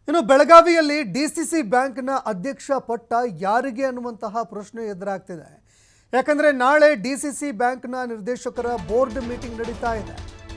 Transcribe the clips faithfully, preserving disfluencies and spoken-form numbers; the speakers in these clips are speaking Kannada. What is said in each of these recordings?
ಇನ್ನು ಬೆಳಗಾವಿಯಲ್ಲಿ ಡಿಸಿಸಿ ಬ್ಯಾಂಕ್ನ ಅಧ್ಯಕ್ಷ ಪಟ್ಟ ಯಾರಿಗೆ ಅನ್ನುವಂತಹ ಪ್ರಶ್ನೆ ಎದುರಾಗ್ತಿದೆ. ಯಾಕಂದ್ರೆ ನಾಳೆ ಡಿಸಿಸಿ ಬ್ಯಾಂಕ್ನ ನಿರ್ದೇಶಕರ ಬೋರ್ಡ್ ಮೀಟಿಂಗ್ ನಡೀತಾ ಇದೆ.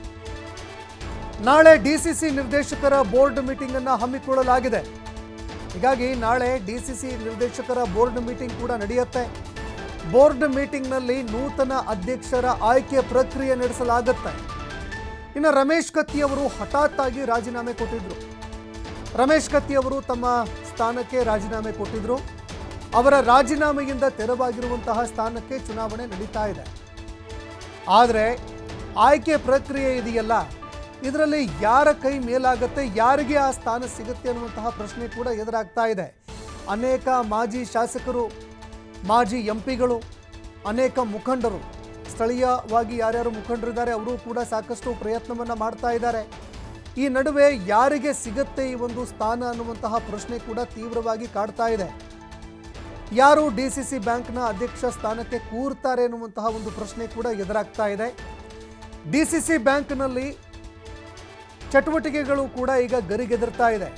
ನಾಳೆ ಡಿಸಿಸಿ ನಿರ್ದೇಶಕರ ಬೋರ್ಡ್ ಮೀಟಿಂಗ್ ಅನ್ನು ಹಮ್ಮಿಕೊಳ್ಳಲಾಗಿದೆ. ಹೀಗಾಗಿ ನಾಳೆ ಡಿಸಿಸಿ ನಿರ್ದೇಶಕರ ಬೋರ್ಡ್ ಮೀಟಿಂಗ್ ಕೂಡ ನಡೆಯುತ್ತೆ. ಬೋರ್ಡ್ ಮೀಟಿಂಗ್ನಲ್ಲಿ ನೂತನ ಅಧ್ಯಕ್ಷರ ಆಯ್ಕೆ ಪ್ರಕ್ರಿಯೆ ನಡೆಸಲಾಗುತ್ತೆ. ಇನ್ನು ರಮೇಶ್ ಕತ್ತಿ ಅವರು ಹಠಾತ್ ಆಗಿ ರಾಜೀನಾಮೆ ಕೊಟ್ಟಿದ್ರು. ರಮೇಶ್ ಕತ್ತಿ ಅವರು ತಮ್ಮ ಸ್ಥಾನಕ್ಕೆ ರಾಜೀನಾಮೆ ಕೊಟ್ಟಿದ್ರು. ಅವರ ರಾಜೀನಾಮೆಯಿಂದ ತೆರವಾಗಿರುವಂತಹ ಸ್ಥಾನಕ್ಕೆ ಚುನಾವಣೆ ನಡೀತಾ ಇದೆ. ಆದರೆ ಆಯ್ಕೆ ಪ್ರಕ್ರಿಯೆ ಇದೆಯಲ್ಲ, ಇದರಲ್ಲಿ ಯಾರ ಕೈ ಮೇಲಾಗುತ್ತೆ, ಯಾರಿಗೆ ಆ ಸ್ಥಾನ ಸಿಗುತ್ತೆ ಅನ್ನುವಂತಹ ಪ್ರಶ್ನೆ ಕೂಡ ಎದುರಾಗ್ತಾ ಇದೆ. ಅನೇಕ ಮಾಜಿ ಶಾಸಕರು, ಮಾಜಿ ಎಂ ಪಿಗಳು, ಅನೇಕ ಮುಖಂಡರು, ಸ್ಥಳೀಯವಾಗಿ ಯಾರ್ಯಾರು ಮುಖಂಡರಿದ್ದಾರೆ ಅವರು ಕೂಡ ಸಾಕಷ್ಟು ಪ್ರಯತ್ನವನ್ನು ಮಾಡ್ತಾ ಇದ್ದಾರೆ. ಈ ನಡುವೆ ಯಾರಿಗೆ ಸಿಗುತ್ತೆ ಈ ಒಂದು ಸ್ಥಾನ ಅನ್ನುವಂತಹ ಪ್ರಶ್ನೆ ಕೂಡ ತೀವ್ರವಾಗಿ ಕಾಡ್ತಾ ಇದೆ. ಯಾರು ಡಿಸಿಸಿ ಬ್ಯಾಂಕ್ನ ಅಧ್ಯಕ್ಷ ಸ್ಥಾನಕ್ಕೆ ಕೂರ್ತಾರೆ ಅನ್ನುವಂತಹ ಒಂದು ಪ್ರಶ್ನೆ ಕೂಡ ಎದುರಾಗ್ತಾ ಇದೆ. ಡಿಸಿಸಿ ಬ್ಯಾಂಕ್ನಲ್ಲಿ ಚಟುವಟಿಕೆಗಳು ಕೂಡ ಈಗ ಗರಿಗೆದರ್ತಾ ಇದೆ.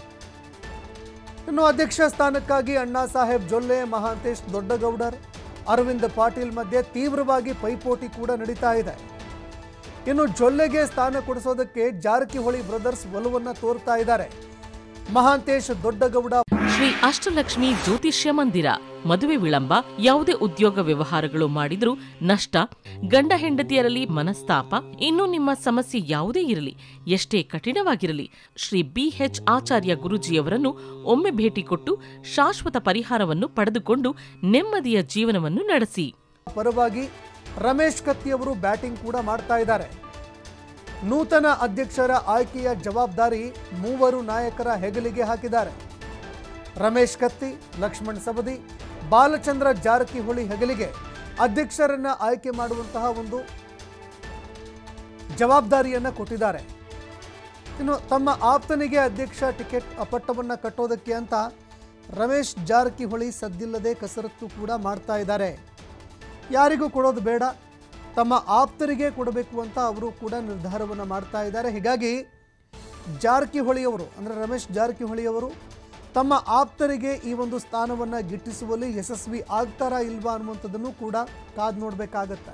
ಇನ್ನು ಅಧ್ಯಕ್ಷ ಸ್ಥಾನಕ್ಕಾಗಿ ಅಣ್ಣಾ ಸಾಹೇಬ್ ಜೊಲ್ಲೆ, ಮಹಾಂತೇಶ್ ದೊಡ್ಡಗೌಡರ್, ಅರವಿಂದ್ ಪಾಟೀಲ್ ಮಧ್ಯೆ ತೀವ್ರವಾಗಿ ಪೈಪೋಟಿ ಕೂಡ ನಡೀತಾ ಇದೆ. ಇನ್ನು ಜೊಲ್ಲೆಗೆ ಸ್ಥಾನ ಕೊಡಿಸೋದಕ್ಕೆ ಜಾರಕಿಹೊಳಿ ಬ್ರದರ್ಸ್ ಒಲವನ್ನ ತೋರ್ತಾ ಇದ್ದಾರೆ. ಮಹಾಂತೇಶ್ ದೊಡ್ಡಗೌಡ ಶ್ರೀ ಅಷ್ಟಲಕ್ಷ್ಮಿ ಜ್ಯೋತಿಷ್ಯ ಮಂದಿರ. ಮದುವೆ ವಿಳಂಬ, ಯಾವುದೇ ಉದ್ಯೋಗ ವ್ಯವಹಾರಗಳು ಮಾಡಿದ್ರೂ ನಷ್ಟ, ಗಂಡ ಹೆಂಡತಿಯರಲ್ಲಿ ಮನಸ್ತಾಪ, ಇನ್ನು ನಿಮ್ಮ ಸಮಸ್ಯೆ ಯಾವುದೇ ಇರಲಿ, ಎಷ್ಟೇ ಕಠಿಣವಾಗಿರಲಿ, ಶ್ರೀ ಬಿಎಚ್ ಆಚಾರ್ಯ ಗುರೂಜಿಯವರನ್ನು ಒಮ್ಮೆ ಭೇಟಿ ಕೊಟ್ಟು ಶಾಶ್ವತ ಪರಿಹಾರವನ್ನು ಪಡೆದುಕೊಂಡು ನೆಮ್ಮದಿಯ ಜೀವನವನ್ನು ನಡೆಸಿ. ಪರವಾಗಿ ರಮೇಶ್ ಕತ್ತಿ ಅವರು ಬ್ಯಾಟಿಂಗ್ ಕೂಡ ಮಾಡ್ತಾ ಇದ್ದಾರೆ. ನೂತನ ಅಧ್ಯಕ್ಷರ ಆಯ್ಕೆಯ ಜವಾಬ್ದಾರಿ ಮೂವರು ನಾಯಕರ ಹೆಗಲಿಗೆ ಹಾಕಿದ್ದಾರೆ. ರಮೇಶ್ ಕತ್ತಿ, ಲಕ್ಷ್ಮಣ್ ಸವದಿ, ಬಾಲಚಂದ್ರ ಜಾರಕಿಹೊಳಿ ಹೆಗಲಿಗೆ ಅಧ್ಯಕ್ಷರನ್ನ ಆಯ್ಕೆ ಮಾಡುವಂತಹ ಒಂದು ಜವಾಬ್ದಾರಿಯನ್ನ ಕೊಟ್ಟಿದ್ದಾರೆ. ಇನ್ನು ತಮ್ಮ ಆಪ್ತನಿಗೆ ಅಧ್ಯಕ್ಷ ಟಿಕೆಟ್ ಪಟ್ಟವನ್ನ ಕಟ್ಟೋದಕ್ಕೆ ಅಂತ ರಮೇಶ್ ಜಾರಕಿಹೊಳಿ ಸದ್ದಿಲ್ಲದೆ ಕಸರತ್ತು ಕೂಡ ಮಾಡ್ತಾ ಇದ್ದಾರೆ. ಯಾರಿಗೂ ಕೊಡೋದು ಬೇಡ, ತಮ್ಮ ಆಪ್ತರಿಗೆ ಕೊಡಬೇಕು ಅಂತ ಅವರು ಕೂಡ ನಿರ್ಧಾರವನ್ನು ಮಾಡ್ತಾ ಇದ್ದಾರೆ. ಹೀಗಾಗಿ ಜಾರಕಿಹೊಳಿಯವರು ಅಂದರೆ ರಮೇಶ್ ಜಾರಕಿಹೊಳಿಯವರು ತಮ್ಮ ಆಪ್ತರಿಗೆ ಈ ಒಂದು ಸ್ಥಾನವನ್ನು ಗಿಟ್ಟಿಸುವಲ್ಲಿ ಯಶಸ್ವಿ ಆಗ್ತಾರಾ ಇಲ್ವಾ ಅನ್ನುವಂಥದ್ದನ್ನು ಕೂಡ ಕಾದು ನೋಡಬೇಕಾಗತ್ತೆ.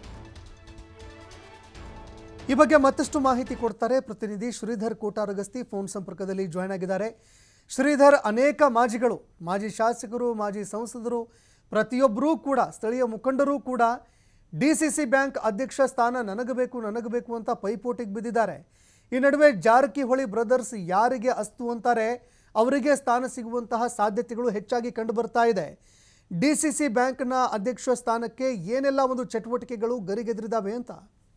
ಈ ಬಗ್ಗೆ ಮತ್ತಷ್ಟು ಮಾಹಿತಿ ಕೊಡ್ತಾರೆ ಪ್ರತಿನಿಧಿ ಶ್ರೀಧರ್ ಕೋಟಾರಗಸ್ತಿ ಫೋನ್ ಸಂಪರ್ಕದಲ್ಲಿ ಜಾಯ್ನ್ ಆಗಿದ್ದಾರೆ. ಶ್ರೀಧರ್, ಅನೇಕ ಮಾಜಿಗಳು, ಮಾಜಿ ಶಾಸಕರು, ಮಾಜಿ ಸಂಸದರು, ಪ್ರತಿಯೊಬ್ಬರೂ ಕೂಡ ಸ್ಥಳೀಯ ಮುಖಂಡರೂ ಕೂಡ ಡಿಸಿಸಿ ಬ್ಯಾಂಕ್ ಅಧ್ಯಕ್ಷ ಸ್ಥಾನ ನನಗಬೇಕು ನನಗಬೇಕು ಅಂತ ಪೈಪೋಟಿಗೆ ಬಿದ್ದಿದ್ದಾರೆ. ಈ ನಡುವೆ ಜಾರಕಿಹೊಳಿ ಬ್ರದರ್ಸ್ ಯಾರಿಗೆ ಅಸ್ತು ಅಂತಾರೆ ಅವರಿಗೆ ಸ್ಥಾನ ಸಿಗುವಂತಹ ಸಾಧ್ಯತೆಗಳು ಹೆಚ್ಚಾಗಿ ಕಂಡು ಬರ್ತಾ ಇದೆ. ಡಿಸಿಸಿ ಬ್ಯಾಂಕ್ನ ಅಧ್ಯಕ್ಷ ಸ್ಥಾನಕ್ಕೆ ಏನೆಲ್ಲ ಒಂದು ಚಟುವಟಿಕೆಗಳು ಗರಿಗೆದರಿದಾವೆ ಅಂತ?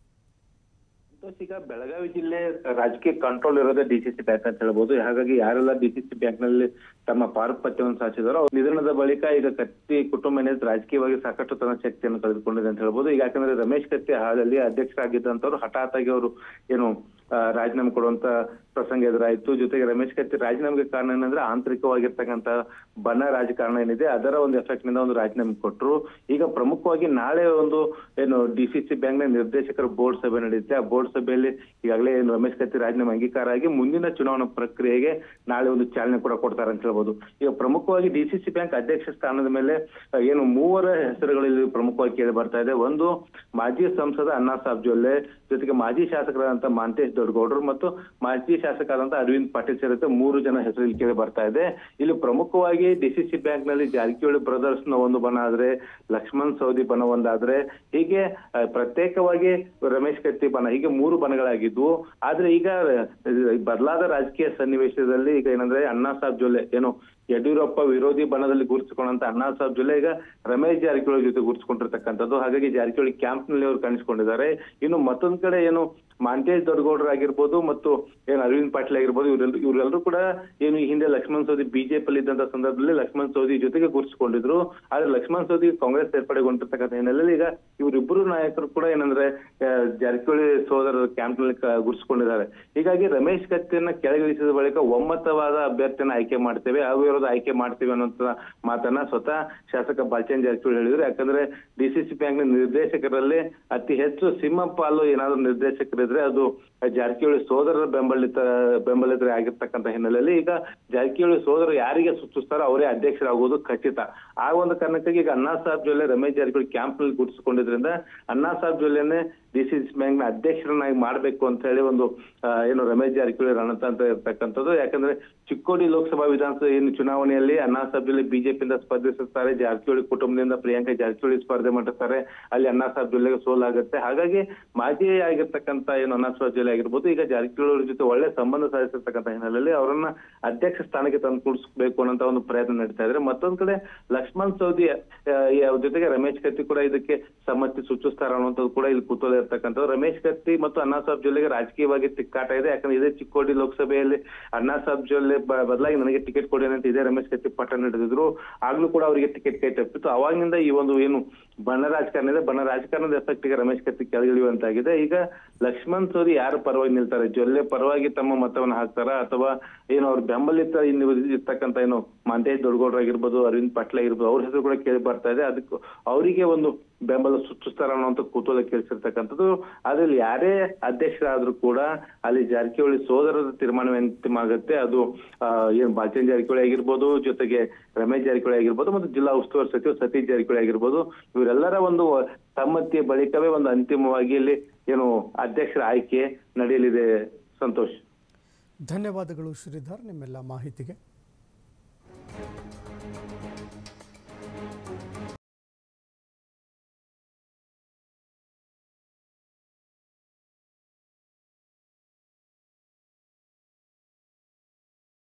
ಈಗ ಬೆಳಗಾವಿ ಜಿಲ್ಲೆ ರಾಜಕೀಯ ಕಂಟ್ರೋಲ್ ಇರೋದೇ ಡಿಸಿಸಿ ಬ್ಯಾಂಕ್ ಅಂತ ಹೇಳ್ಬೋದು. ಹಾಗಾಗಿ ಯಾರೆಲ್ಲ ಡಿಸಿಸಿ ಬ್ಯಾಂಕ್ ನಲ್ಲಿ ತಮ್ಮ ಪಾರುಪತ್ಯವನ್ನು ಸಾಧಿಸಿದಾರೋ ನಿಧನದ ಬಳಿಕ ಈಗ ಕತ್ತಿ ಕುಟುಂಬ ರಾಜಕೀಯವಾಗಿ ಸಾಕಷ್ಟು ತನ್ನ ಶಕ್ತಿಯನ್ನು ಕಳೆದುಕೊಂಡಿದೆ ಅಂತ ಹೇಳ್ಬೋದು. ಈಗ ಯಾಕಂದ್ರೆ ರಮೇಶ್ ಕತ್ತಿ ಹಾಲಲ್ಲಿ ಅಧ್ಯಕ್ಷರಾಗಿದ್ದಂತವ್ರು ಹಠಾತ್ ಆಗಿ ಅವರು ಏನು ರಾಜೀನಾಮೆ ಕೊಡುವಂತ ಪ್ರಸಂಗ ಎದುರಾಯಿತು. ಜೊತೆಗೆ ರಮೇಶ್ ಕತ್ತಿ ರಾಜೀನಾಮೆಗೆ ಕಾರಣ ಏನಂದ್ರೆ ಆಂತರಿಕವಾಗಿರ್ತಕ್ಕಂಥ ಬಣ ರಾಜಕಾರಣ ಏನಿದೆ ಅದರ ಒಂದು ಎಫೆಕ್ಟ್ ನಿಂದ ಒಂದು ರಾಜೀನಾಮೆ ಕೊಟ್ಟರು. ಈಗ ಪ್ರಮುಖವಾಗಿ ನಾಳೆ ಒಂದು ಏನು ಡಿಸಿಸಿ ಬ್ಯಾಂಕ್ ನ ನಿರ್ದೇಶಕರ ಬೋರ್ಡ್ ಸಭೆ ನಡೆಯುತ್ತೆ. ಆ ಬೋರ್ಡ್ ಸಭೆಯಲ್ಲಿ ಈಗಾಗಲೇ ಏನು ರಮೇಶ್ ಕತ್ತಿ ರಾಜೀನಾಮೆ ಅಂಗೀಕಾರ ಆಗಿ ಮುಂದಿನ ಚುನಾವಣಾ ಪ್ರಕ್ರಿಯೆಗೆ ನಾಳೆ ಒಂದು ಚಾಲನೆ ಕೂಡ ಕೊಡ್ತಾರೆ ಅಂತ ಹೇಳ್ಬೋದು. ಈಗ ಪ್ರಮುಖವಾಗಿ ಡಿಸಿಸಿ ಬ್ಯಾಂಕ್ ಅಧ್ಯಕ್ಷ ಸ್ಥಾನದ ಮೇಲೆ ಏನು ಮೂವರ ಹೆಸರುಗಳಲ್ಲಿ ಪ್ರಮುಖವಾಗಿ ಕೇಳಿ ಬರ್ತಾ ಇದೆ. ಒಂದು ಮಾಜಿ ಸಂಸದ ಅಣ್ಣಾ ಸಾಹೇಬ್ ಜೊಲ್ಲೆ, ಜೊತೆಗೆ ಮಾಜಿ ಶಾಸಕರಾದಂತ ಮಹಾಂತೇಶ್ ದೊಡ್ಡಗೌಡರು ಮತ್ತು ಮಾಜಿ ಶಾಸಕರಾದಂತ ಅರವಿಂದ್ ಪಾಟೀಲ್ ಸೇರಿದಂತೆ ಮೂರು ಜನ ಹೆಸರು ಇಲ್ಲಿ ಕೇಳಿ ಬರ್ತಾ ಇದೆ. ಇಲ್ಲಿ ಪ್ರಮುಖವಾಗಿ ಡಿಸಿಸಿ ಬ್ಯಾಂಕ್ ನಲ್ಲಿ ಜಾರಕಿಹೊಳಿ ಬ್ರದರ್ಸ್ ನ ಒಂದು ಬಣ ಆದ್ರೆ, ಲಕ್ಷ್ಮಣ್ ಸವದಿ ಬಣ ಒಂದಾದ್ರೆ, ಹೀಗೆ ಪ್ರತ್ಯೇಕವಾಗಿ ರಮೇಶ್ ಕತ್ತಿ ಬಣ, ಹೀಗೆ ಮೂರು ಬಣಗಳಾಗಿದ್ವು. ಆದ್ರೆ ಈಗ ಬದಲಾದ ರಾಜಕೀಯ ಸನ್ನಿವೇಶದಲ್ಲಿ ಈಗ ಏನಂದ್ರೆ ಅಣ್ಣಾ ಸಾಹೇಬ್ ಜೊಲ್ಲೆ ಏನು ಯಡಿಯೂರಪ್ಪ ವಿರೋಧಿ ಬಣದಲ್ಲಿ ಗುರುತಿಸಿಕೊಂಡಂತ ಅಣ್ಣಾ ಸಾಹೇಬ್ ಜೊಲ್ಲೆ ಈಗ ರಮೇಶ್ ಜಾರಕಿಹೊಳಿ ಜೊತೆ ಗುರುತಿಸಿಕೊಂಡಿರ್ತಕ್ಕಂಥದ್ದು. ಹಾಗಾಗಿ ಜಾರಕಿಹೊಳಿ ಕ್ಯಾಂಪ್ ನಲ್ಲಿ ಅವರು ಕಾಣಿಸಿಕೊಂಡಿದ್ದಾರೆ. ಇನ್ನು ಮತ್ತೊಂದ್ ಕಡೆ ಏನು ಮಹಾಂತೇಶ್ ದೊಡ್ಡಗೌಡರು ಆಗಿರ್ಬೋದು ಮತ್ತು ಏನು ಅರವಿಂದ್ ಪಾಟೀಲ್ ಆಗಿರ್ಬೋದು, ಇವರೆಲ್ಲ ಇವರೆಲ್ಲರೂ ಕೂಡ ಏನು ಈ ಹಿಂದೆ ಲಕ್ಷ್ಮಣ್ ಸವದಿ ಬಿಜೆಪಿ ಇದ್ದಂತ ಸಂದರ್ಭದಲ್ಲಿ ಲಕ್ಷ್ಮಣ್ ಸವದಿ ಜೊತೆಗೆ ಗುರುತಿಸಿಕೊಂಡಿದ್ರು. ಆದ್ರೆ ಲಕ್ಷ್ಮಣ್ ಸವದಿ ಕಾಂಗ್ರೆಸ್ ಸೇರ್ಪಡೆಗೊಂಡಿರ್ತಕ್ಕಂಥ ಹಿನ್ನೆಲೆಯಲ್ಲಿ ಈಗ ಇವರಿಬ್ಬರು ನಾಯಕರು ಕೂಡ ಏನಂದ್ರೆ ಜಾರಕಿಹೊಳಿ ಸೋದರರ ಕ್ಯಾಂಪ್ ನಲ್ಲಿ ಗುರುತಿಸಿಕೊಂಡಿದ್ದಾರೆ. ಹೀಗಾಗಿ ರಮೇಶ್ ಕತ್ತಿಯನ್ನ ಕೆಳಗಿಳಿಸಿದ ಬಳಿಕ ಒಮ್ಮತವಾದ ಅಭ್ಯರ್ಥಿಯನ್ನ ಆಯ್ಕೆ ಮಾಡ್ತೇವೆ, ಹಾಗೂ ಅವಿರೋಧ ಆಯ್ಕೆ ಮಾಡ್ತೀವಿ ಅನ್ನೋಂತ ಮಾತನ್ನ ಸ್ವತಃ ಶಾಸಕ ಬಾಲಚಂದ್ರ ಜಾರಕಿಹೊಳಿ ಹೇಳಿದ್ರು. ಯಾಕಂದ್ರೆ ಡಿಸಿಸಿ ಬ್ಯಾಂಕ್ ನ ನಿರ್ದೇಶಕರಲ್ಲಿ ಅತಿ ಹೆಚ್ಚು ಸಿಂಹಪಾಲು ಏನಾದ್ರು ನಿರ್ದೇಶಕರಿದ್ರೆ ಅದು ಜಾರಕಿಹೊಳಿ ಸೋದರರ ಬೆಂಬಲಿತ ಬೆಂಬಲಿತರೇ ಆಗಿರ್ತಕ್ಕಂಥ ಹಿನ್ನೆಲೆಯಲ್ಲಿ ಈಗ ಜಾರಕಿಹೊಳಿ ಸೋದರರು ಯಾರಿಗೆ ಸೂಚಿಸ್ತಾರೋ ಅವರೇ ಅಧ್ಯಕ್ಷರಾಗುವುದು ಖಚಿತ. ಆ ಒಂದು ಕಾರಣಕ್ಕಾಗಿ ಈಗ ಅಣ್ಣಾ ಸಾಹೇಬ್ ಜೊಲ್ಲೆ ರಮೇಶ್ ಜಾರಕಿಹೊಳಿ ಕ್ಯಾಂಪ್ ನಲ್ಲಿ ಗುರುತಿಸಿಕೊಂಡಿದ್ರಿಂದ ಅಣ್ಣಾ ಸಾಹೇಬ್ ಜೊಲ್ಲೆನೆ ಡಿಸಿಸಿ ಬ್ಯಾಂಕ್ ನ ಅಧ್ಯಕ್ಷರನ್ನಾಗಿ ಮಾಡ್ಬೇಕು ಅಂತ ಹೇಳಿ ಒಂದು ಏನು ರಮೇಶ್ ಜಾರಕಿಹೊಳಿ ರಣತಂತ್ರ ಇರ್ತಕ್ಕಂಥದ್ದು. ಯಾಕಂದ್ರೆ ಚಿಕ್ಕೋಡಿ ಲೋಕಸಭಾ ವಿಧಾನಸಭೆ ಏನು ಚುನಾವಣೆಯಲ್ಲಿ ಅಣ್ಣಾ ಸಾಹೇಬ್ ಜೊಲ್ಲೆ ಬಿಜೆಪಿಯಿಂದ ಸ್ಪರ್ಧಿಸುತ್ತಾರೆ, ಜಾರಕಿಹೊಳಿ ಕುಟುಂಬದಿಂದ ಪ್ರಿಯಾಂಕಾ ಜಾರಕಿಹೊಳಿ ಸ್ಪರ್ಧೆ ಮಾಡುತ್ತಾರೆ, ಅಲ್ಲಿ ಅಣ್ಣಾ ಸಾಹೇಬ್ ಜೊಲ್ಲೆಗೆ ಸೋಲಾಗುತ್ತೆ. ಹಾಗಾಗಿ ಮಾಜಿ ಆಗಿರ್ತಕ್ಕಂಥ ಏನು ಅಣ್ಣಾ ಸಾಹೇಬ್ ಜೊಲ್ಲೆ ಆಗಿರ್ಬೋದು ಈಗ ಜಾರಕಿಹೊಳಿ ಅವ್ರ ಜೊತೆ ಒಳ್ಳೆ ಸಂಬಂಧ ಸಾಧಿಸಿರ್ತಕ್ಕಂಥ ಹಿನ್ನೆಲೆಯಲ್ಲಿ ಅವರನ್ನ ಅಧ್ಯಕ್ಷ ಸ್ಥಾನಕ್ಕೆ ತಂದು ಕೂಡಿಸಬೇಕು ಅನ್ನೋ ಒಂದು ಪ್ರಯತ್ನ ನಡೀತಾ ಇದ್ರೆ. ಮತ್ತೊಂದ್ ಕಡೆ ಲಕ್ಷ್ಮಣ್ ಸವದಿ ಜೊತೆಗೆ ರಮೇಶ್ ಕತ್ತಿ ಕೂಡ ಇದಕ್ಕೆ ಸಮ್ಮತಿ ಸೂಚಿಸ್ತಾರ ಅನ್ನುವಂಥದ್ದು ಕೂಡ ಇಲ್ಲಿ ಕುತೂಹಲ ಇರ್ತಕ್ಕಂಥದ್ದು. ರಮೇಶ್ ಕತ್ತಿ ಮತ್ತು ಅಣ್ಣಾ ಸಾಹೇಬ್ ಜೊಲ್ಲೆಗೆ ರಾಜಕೀಯವಾಗಿ ತಿಕ್ಕಾಟ ಇದೆ. ಯಾಕಂದ್ರೆ ಇದೇ ಚಿಕ್ಕೋಡಿ ಲೋಕಸಭೆಯಲ್ಲಿ ಅಣ್ಣಾ ಸಾಹೇಬ್ ಜೊಲ್ಲೆ ಬದಲಾಗಿ ನನಗೆ ಟಿಕೆಟ್ ಕೊಡಿ ಅಂತ ಇದೇ ರಮೇಶ್ ಕತ್ತಿ ಪಟ್ಟ ನಡೆದಿದ್ರು. ಆಗ್ಲೂ ಕೂಡ ಅವರಿಗೆ ಟಿಕೆಟ್ ಕೈ ತಪ್ಪಿತ್ತು. ಅವಾಗಿಂದ ಈ ಒಂದು ಏನು ಬಣ ರಾಜಕಾರಣ ಇದೆ, ಬಣ ರಾಜಕಾರಣದ ಎಫೆಕ್ಟ್ ಗೆ ರಮೇಶ್ ಕತ್ತಿ ಕೆಳಗಿಳಿಯುವಂತಾಗಿದೆ. ಈಗ ಲಕ್ಷ್ಮಣ್ ಸವದಿ ಯಾರ ಪರವಾಗಿ ನಿಲ್ತಾರೆ, ಜೊಲ್ಲೆ ಪರವಾಗಿ ತಮ್ಮ ಮತವನ್ನು ಹಾಕ್ತಾರ ಅಥವಾ ಏನು ಅವ್ರ ಬೆಂಬಲಿತ ಇನ್ನು ಇರ್ತಕ್ಕಂಥ ಏನು ಮಂತೇಶ್ ದೊಡ್ಡಗೌಡ್ರ ಆಗಿರ್ಬೋದು, ಅರವಿಂದ್ ಪಟ್ಲ ಆಗಿರ್ಬೋದು, ಅವ್ರ ಹೆಸರು ಕೂಡ ಕೇಳಿ ಬರ್ತಾ ಇದೆ. ಅದಕ್ಕೆ ಅವರಿಗೆ ಒಂದು ಬೆಂಬಲ ಸೂಚಿಸ್ತಾರ ಅನ್ನೋಂಥ ಕುತೂಹಲ ಕೇಳಿಸಿರ್ತಕ್ಕಂಥದ್ದು. ಅದ್ರಲ್ಲಿ ಯಾರೇ ಅಧ್ಯಕ್ಷರಾದ್ರೂ ಕೂಡ ಅಲ್ಲಿ ಜಾರಕಿಹೊಳಿ ಸೋದರರ ತೀರ್ಮಾನ ಅಂತಿಮ ಆಗುತ್ತೆ. ಅದು ಏನ್ ಬಾಲಚಂದ್ರ ಜಾರಕಿಹೊಳಿ ಆಗಿರ್ಬೋದು, ಜೊತೆಗೆ ರಮೇಶ್ ಜಾರಕಿಹೊಳಿ ಆಗಿರ್ಬೋದು ಮತ್ತು ಜಿಲ್ಲಾ ಉಸ್ತುವಾರಿ ಸಚಿವ ಸತೀಶ್ ಜಾರಕಿಹೊಳಿ ಆಗಿರ್ಬೋದು, ಇವರೆಲ್ಲರ ಒಂದು ಸಮ್ಮತಿಯ ಬಳಿಕವೇ ಒಂದು ಅಂತಿಮವಾಗಿ ಇಲ್ಲಿ ಏನು ಅಧ್ಯಕ್ಷರ ಆಯ್ಕೆ ನಡೆಯಲಿದೆ. ಸಂತೋಷ್, ಧನ್ಯವಾದಗಳು ಶ್ರೀಧರ್ ನಿಮ್ಮೆಲ್ಲ ಮಾಹಿತಿಗೆ.